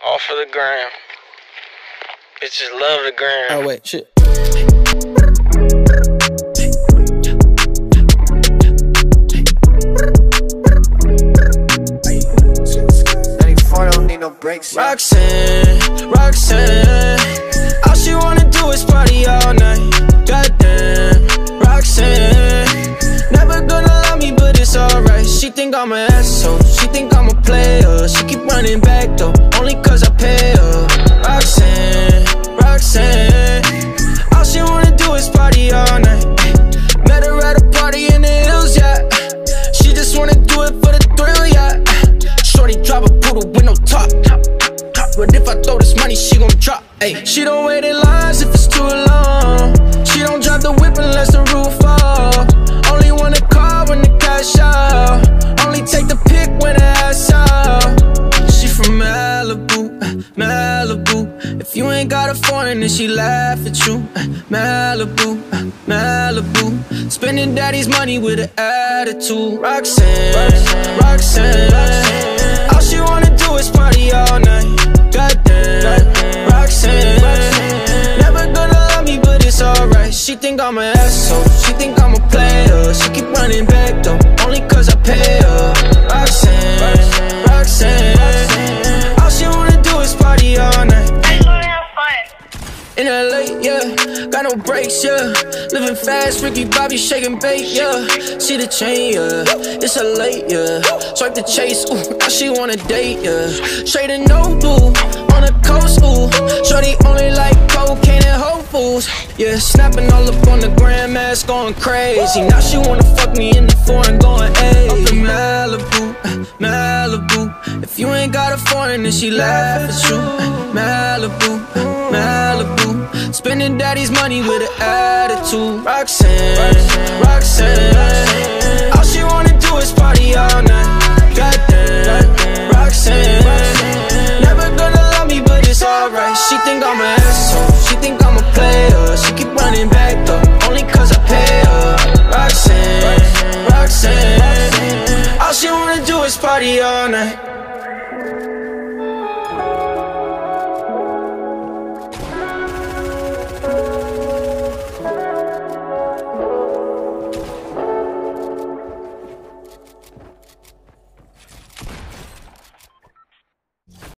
All for the gram. Bitches love the gram. Oh wait, shit. 94 don't need no breaks. Roxanne, Roxanne, all she wanna do is party all night. Goddamn, Roxanne, never gonna love me, but it's alright. She think I'm an asshole, she think I'm a player. She keep running back though, only cause I pay her. Roxanne, Roxanne, all she wanna do is party all night. Met her at a party in the hills, yeah. She just wanna do it for the thrill, yeah. Shorty drive a poodle with no top. But if I throw this money, she gon' drop. Ay. She don't wait in lines if it's too long. She don't drive the whip unless the roof fall. Only wanna call when the cash out. Only take the pic when the ass out. She from Malibu, Malibu. If you ain't got a foreign, then she laugh at you. Malibu, Malibu. Spending daddy's money with an attitude. Roxanne, Roxanne, all she wanna do is party all night. Goddamn, Roxanne, never gonna love me, but it's alright. She think I'm an asshole, she think I'm a player. She keep running back though, only cause I pay her. Roxanne, Roxanne, all she wanna do is party all night. In LA, yeah, got no brakes, yeah. Living fast, Ricky Bobby shaking bait, yeah. See the chain, yeah, it's a late, yeah. Swipe the chase, ooh, now she wanna date, yeah. Straight and no blue, on the coast, ooh. Shorty only like cocaine and Whole Foods, yeah. Snapping all up on the grandmas, going crazy. Now she wanna fuck me in the foreign, going ayy. Up in Malibu, Malibu. If you ain't got a foreign, then she laugh at you. Malibu, Malibu. Spending daddy's money with an attitude. Roxanne, Roxanne,